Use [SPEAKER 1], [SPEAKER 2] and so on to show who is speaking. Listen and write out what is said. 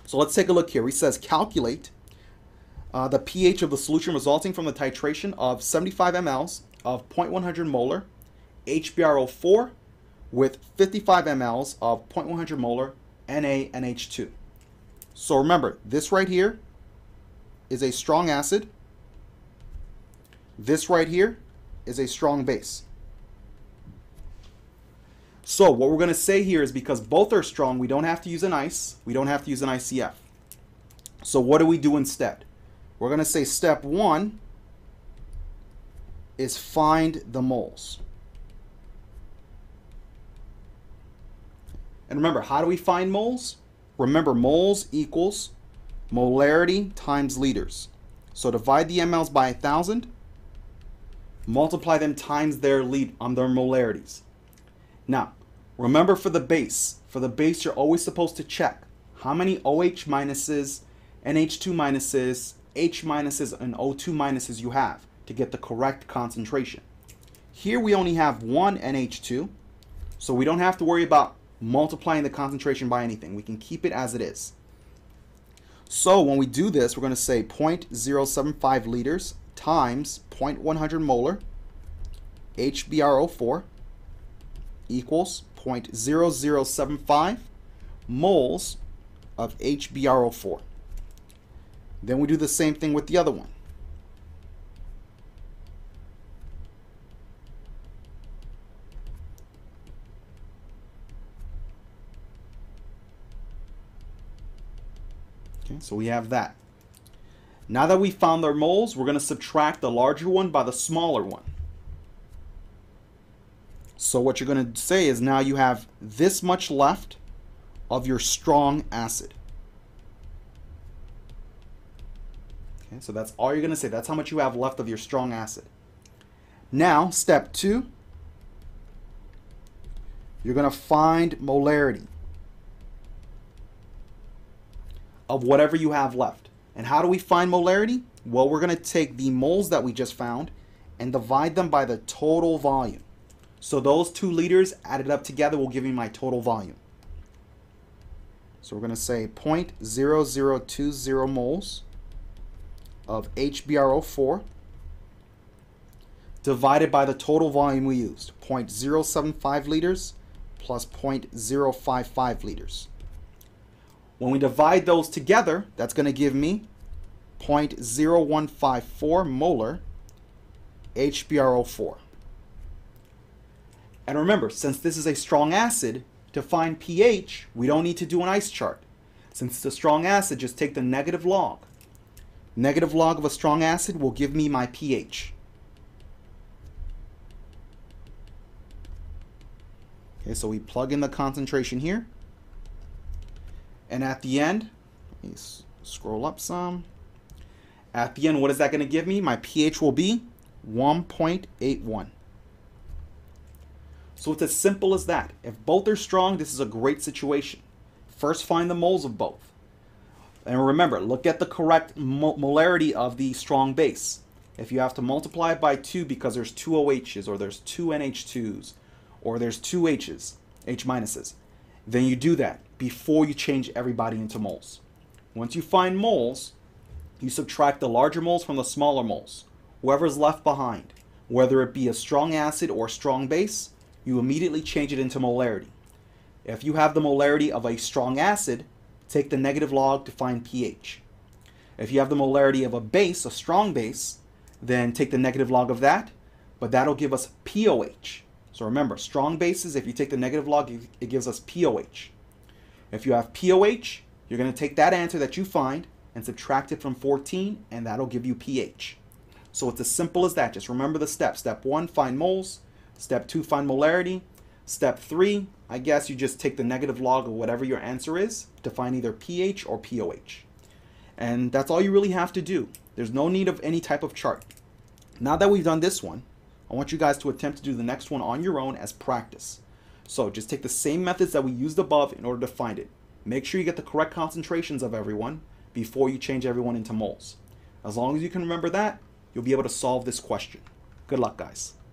[SPEAKER 1] So let's take a look here. He says calculate the pH of the solution resulting from the titration of 75 mLs of 0.100 molar HbRO4 with 55 mLs of 0.100 molar NaNH2. So remember, this right here is a strong acid. This right here is a strong base. So what we're going to say here is because both are strong, we don't have to use an ice. We don't have to use an ICF. So what do we do instead? We're going to say step 1 is find the moles. And remember, how do we find moles? Remember, moles equals molarity times liters. So divide the mLs by 1,000, multiply them times their molarities. Now, remember for the base you're always supposed to check how many OH minuses, NH2 minuses, H minuses, and O2 minuses you have to get the correct concentration. Here we only have one NH2, so we don't have to worry about multiplying the concentration by anything. We can keep it as it is. So when we do this, we're going to say 0.075 liters times 0.100 molar HbRO4 equals 0.0075 moles of HbRO4. Then we do the same thing with the other one. Okay, so we have that. Now that we found their moles, we're going to subtract the larger one by the smaller one. So what you're going to say is now you have this much left of your strong acid. Okay, so that's all you're going to say. That's how much you have left of your strong acid. Now, step 2, you're going to find molarity of whatever you have left. And how do we find molarity? Well, we're going to take the moles that we just found and divide them by the total volume. So those 2 liters added up together will give me my total volume. So we're going to say 0.0020 moles of HbRO4 divided by the total volume we used, 0.075 liters plus 0.055 liters. When we divide those together, that's going to give me 0.0154 molar HbRO4. And remember, since this is a strong acid, to find pH, we don't need to do an ice chart. Since it's a strong acid, just take the negative log. Negative log of a strong acid will give me my pH. Okay, so we plug in the concentration here. And at the end, let me scroll up some. At the end, what is that going to give me? My pH will be 1.81. So it's as simple as that. If both are strong, this is a great situation. First, find the moles of both. And remember, look at the correct molarity of the strong base. If you have to multiply it by 2 because there's 2 OHs, or there's 2 NH2s, or there's 2 H's, H minuses, then you do that before you change everybody into moles. Once you find moles, you subtract the larger moles from the smaller moles. Whoever's left behind, whether it be a strong acid or strong base, you immediately change it into molarity. If you have the molarity of a strong acid, take the negative log to find pH. If you have the molarity of a base, a strong base, then take the negative log of that, but that'll give us POH. So remember, strong bases, if you take the negative log, it gives us POH. If you have POH, you're going to take that answer that you find and subtract it from 14, and that'll give you pH. So it's as simple as that. Just remember the steps. Step 1, find moles. Step 2, find molarity. Step 3, I guess you just take the negative log of whatever your answer is to find either pH or POH. And that's all you really have to do. There's no need of any type of chart. Now that we've done this one, I want you guys to attempt to do the next one on your own as practice. So just take the same methods that we used above in order to find it. Make sure you get the correct concentrations of everyone before you change everyone into moles. As long as you can remember that, you'll be able to solve this question. Good luck, guys.